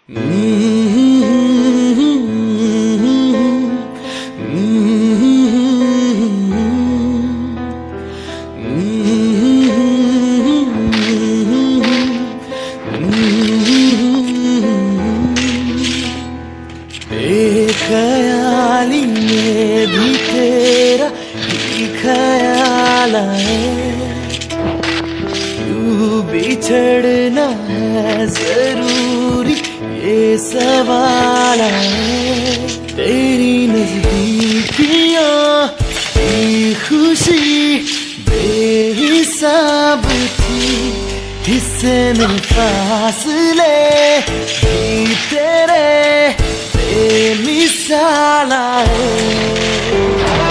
बेखयाली में भी तेरा ही ख्याल आए, यूं बिछड़ना है जरूरी ये सवाल है। तेरी नजदीकियां की खुशी बेहिसाब थी, हिस्से में फासले भी तेरे बेमिसाल आए।